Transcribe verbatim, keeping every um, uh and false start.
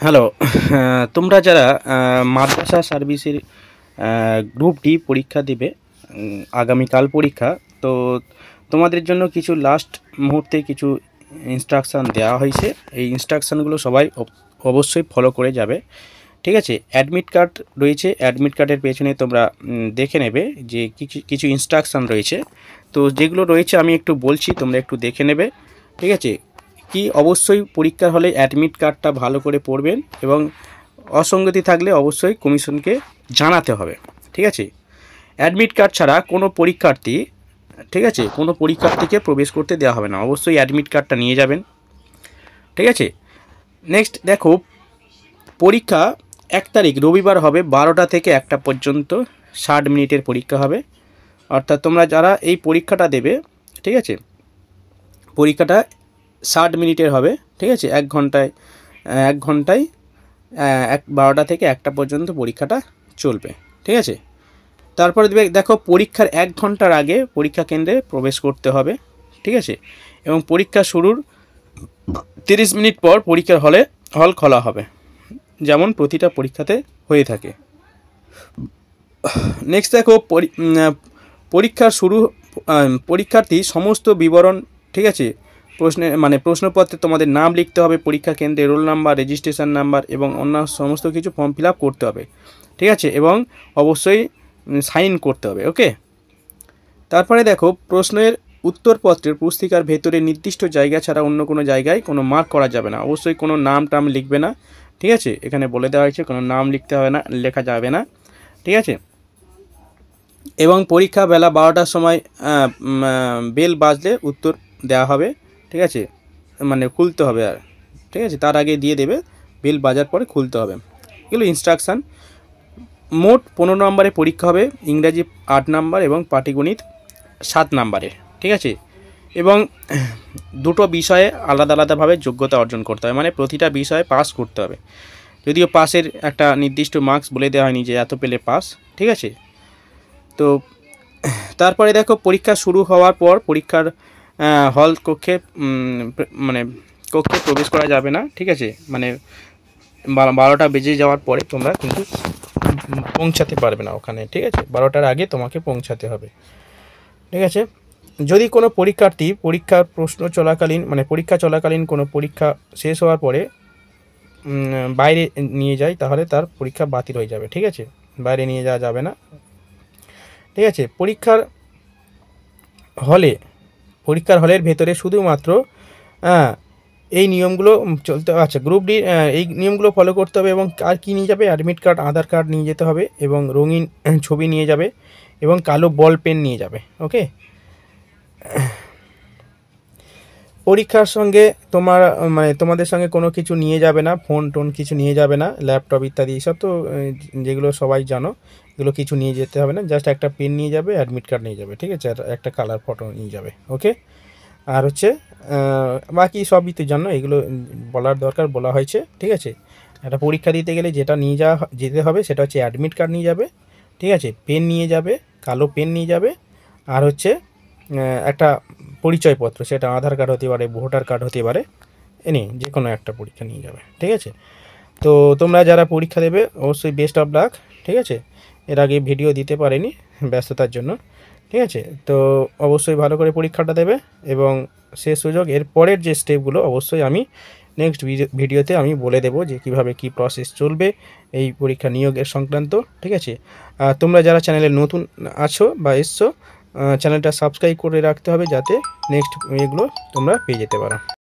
Hello, তোমরা যারা মাদ্রাসা সার্ভিসের গ্রুপ ডি পরীক্ষা দিবে, আগামীকাল পরীক্ষা, তো তোমাদের জন্য কিছু লাস্ট মুহূর্তে কিছু ইনস্ট্রাকশান দেওয়া হয়েছে। এই ইনস্ট্রাকশানগুলো সবাই অবশ্যই ফলো করে যাবে, ঠিক আছে। অ্যাডমিট কার্ড রয়েছে, অ্যাডমিট কার্ডের পেছনে তোমরা দেখে নেবে যে কিছু কিছু ইনস্ট্রাকশান রয়েছে। তো যেগুলো রয়েছে আমি একটু বলছি, তোমরা একটু দেখে নেবে, ঠিক আছে। কি অবশ্যই পরীক্ষার হলে অ্যাডমিট কার্ডটা ভালো করে পড়বেন এবং অসঙ্গতি থাকলে অবশ্যই কমিশনকে জানাতে হবে, ঠিক আছে। অ্যাডমিট কার্ড ছাড়া কোনো পরীক্ষার্থী, ঠিক আছে, কোনো পরীক্ষার্থীকে প্রবেশ করতে দেওয়া হবে না। অবশ্যই অ্যাডমিট কার্ডটা নিয়ে যাবেন, ঠিক আছে। নেক্সট দেখো, পরীক্ষা এক তারিখ রবিবার হবে, বারোটা থেকে একটা পর্যন্ত ষাট মিনিটের পরীক্ষা হবে। অর্থাৎ তোমরা যারা এই পরীক্ষাটা দেবে, ঠিক আছে, পরীক্ষাটা ষাট মিনিটের হবে, ঠিক আছে। এক ঘন্টায় এক ঘন্টায় এক বারোটা থেকে একটা পর্যন্ত পরীক্ষাটা চলবে, ঠিক আছে। তারপরে দেবে দেখো, পরীক্ষার এক ঘন্টার আগে পরীক্ষা কেন্দ্রে প্রবেশ করতে হবে, ঠিক আছে। এবং পরীক্ষা শুরুর তিরিশ মিনিট পর পরীক্ষার হলে হল খোলা হবে, যেমন প্রতিটা পরীক্ষাতে হয়ে থাকে। নেক্সট দেখো, পরীক্ষার শুরু পরীক্ষার্থী সমস্ত বিবরণ, ঠিক আছে, প্রশ্নে মানে প্রশ্নপত্রে তোমাদের নাম লিখতে হবে, পরীক্ষা কেন্দ্রে রোল নাম্বার, রেজিস্ট্রেশন নাম্বার এবং অন্য সমস্ত কিছু ফর্ম ফিল আপ করতে হবে, ঠিক আছে। এবং অবশ্যই সাইন করতে হবে, ওকে। তারপরে দেখো, প্রশ্নের উত্তরপত্রের পুস্তিকার ভেতরে নির্দিষ্ট জায়গা ছাড়া অন্য কোনো জায়গায় কোনো মার্ক করা যাবে না। অবশ্যই কোনো নাম টাম লিখবে না, ঠিক আছে। এখানে বলে দেওয়া হয়েছে কোনো নাম লিখতে হবে না, লেখা যাবে না, ঠিক আছে। এবং পরীক্ষা বেলা বারোটার সময় বেল বাজলে উত্তর দেওয়া হবে, ঠিক আছে, মানে খুলতে হবে আর, ঠিক আছে, তার আগে দিয়ে দেবে, বেল বাজার পরে খুলতে হবে। এগুলো ইনস্ট্রাকশান। মোট পনেরো নম্বরে পরীক্ষা হবে, ইংরাজি আট নাম্বার এবং পাটিগণিত সাত নাম্বারে, ঠিক আছে। এবং দুটো বিষয়ে আলাদা আলাদাভাবে যোগ্যতা অর্জন করতে হবে, মানে প্রতিটা বিষয়ে পাস করতে হবে। যদিও পাসের একটা নির্দিষ্ট মার্কস বলে দেওয়া হয়নি যে এত পেলে পাস, ঠিক আছে। তো তারপরে দেখো, পরীক্ষা শুরু হওয়ার পর পরীক্ষার হল কক্ষে মানে কক্ষে প্রবেশ করা যাবে না, ঠিক আছে। মানে বারোটা বেজে যাওয়ার পরে তোমরা কিন্তু পৌঁছাতে পারবে না ওখানে, ঠিক আছে। বারোটার আগে তোমাকে পৌঁছাতে হবে, ঠিক আছে। যদি কোনো পরীক্ষার্থী পরীক্ষার প্রশ্ন চলাকালীন মানে পরীক্ষা চলাকালীন কোনো পরীক্ষা শেষ হওয়ার পরে বাইরে নিয়ে যায়, তাহলে তার পরীক্ষা বাতিল হয়ে যাবে, ঠিক আছে। বাইরে নিয়ে যাওয়া যাবে না, ঠিক আছে। পরীক্ষার হলে পরীক্ষার হলের ভেতরে শুধুমাত্র এই নিয়মগুলো চলতে, আচ্ছা, গ্রুপ ডি এই নিয়মগুলো ফলো করতে হবে। এবং আর কী নিয়ে যাবে, অ্যাডমিট কার্ড, আধার কার্ড নিয়ে যেতে হবে এবং রঙিন ছবি নিয়ে যাবে এবং কালো বল পেন নিয়ে যাবে, ওকে। পরীক্ষার সঙ্গে তোমার মানে তোমাদের সঙ্গে কোনো কিছু নিয়ে যাবে না, ফোন টোন কিছু নিয়ে যাবে না, ল্যাপটপ ইত্যাদি এইসব তো যেগুলো সবাই জানো, এগুলো কিছু নিয়ে যেতে হবে না। জাস্ট একটা পেন নিয়ে যাবে, অ্যাডমিট কার্ড নিয়ে যাবে, ঠিক আছে, আর একটা কালার ফটো নিয়ে যাবে, ওকে। আর হচ্ছে বাকি সবই তো জানো, এগুলো বলার দরকার, বলা হয়েছে, ঠিক আছে। একটা পরীক্ষা দিতে গেলে যেটা নিয়ে যাওয়া যেতে হবে সেটা হচ্ছে অ্যাডমিট কার্ড নিয়ে যাবে, ঠিক আছে, পেন নিয়ে যাবে, কালো পেন নিয়ে যাবে, আর হচ্ছে একটা পরিচয়পত্র, সেটা আধার কার্ড হতে পারে, ভোটার কার্ড হতে পারে, এনে যে কোনো একটা পরীক্ষা নিয়ে যাবে, ঠিক আছে। তো তোমরা যারা পরীক্ষা দেবে অবশ্যই বেস্ট অফ লাক, ঠিক আছে। এর আগে ভিডিও দিতে পারিনি ব্যস্ততার জন্য, ঠিক আছে। তো অবশ্যই ভালো করে পরীক্ষাটা দেবে এবং শেষ সুযোগ, এর পরের যে স্টেপগুলো অবশ্যই আমি নেক্সট ভিডিওতে আমি বলে দেবো যে কিভাবে কি প্রসেস চলবে এই পরীক্ষা নিয়োগের সংক্রান্ত, ঠিক আছে। আর তোমরা যারা চ্যানেলে নতুন আছো বা এসছো, চ্যানেলটা সাবস্ক্রাইব করে রাখতে হবে যাতে নেক্সট এগুলো তোমরা পেয়ে যেতে পারো।